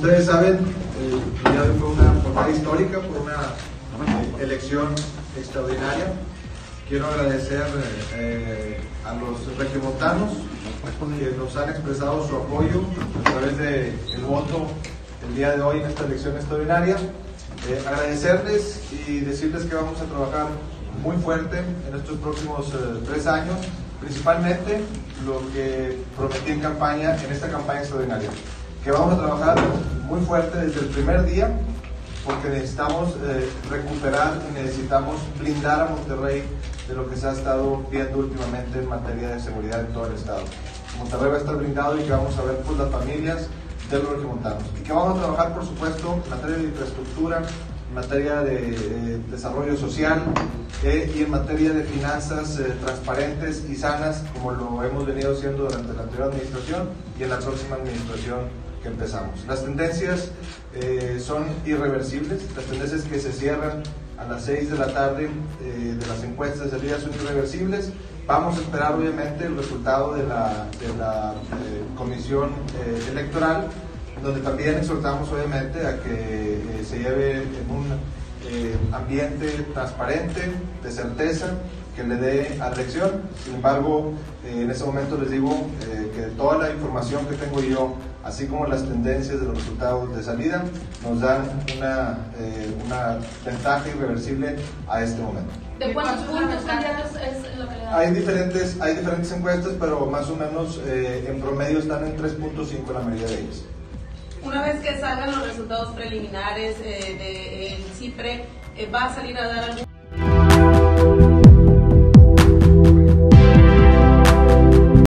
ustedes saben, el día de hoy fue una jornada histórica, fue una elección extraordinaria. Quiero agradecer a los regiomontanos que nos han expresado su apoyo a través del voto el día de hoy en esta elección extraordinaria. Agradecerles y decirles que vamos a trabajar muy fuerte en estos próximos 3 años, principalmente lo que prometí en campaña, en esta campaña extraordinaria, que vamos a trabajar muy fuerte desde el primer día, porque necesitamos recuperar y necesitamos blindar a Monterrey de lo que se ha estado viendo últimamente en materia de seguridad en todo el estado. Monterrey va a estar blindado y que vamos a ver por las familias de los regiomontanos, y que vamos a trabajar, por supuesto, en materia de infraestructura, en materia de desarrollo social y en materia de finanzas transparentes y sanas, como lo hemos venido haciendo durante la anterior administración y en la próxima administración que empezamos. Las tendencias son irreversibles, las tendencias que se cierran a las 6 de la tarde de las encuestas del día son irreversibles. Vamos a esperar obviamente el resultado de la comisión electoral, donde también exhortamos obviamente a que se lleve en un ambiente transparente, de certeza, que le dé a la elección. Sin embargo, en ese momento les digo que toda la información que tengo yo, así como las tendencias de los resultados de salida, nos dan una ventaja irreversible a este momento. ¿De cuántos puntos candidatos es lo que le da? Hay diferentes encuestas, pero más o menos en promedio están en 3.5 la mayoría de ellas. Una vez que salgan los resultados preliminares del CIPRE, ¿va a salir a dar algún